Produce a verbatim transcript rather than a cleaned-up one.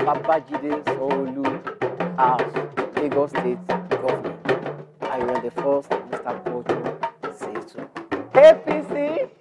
Babajide Sanwoolu as Lagos State Governor. Ayan De First-Mr Culture says so. A P C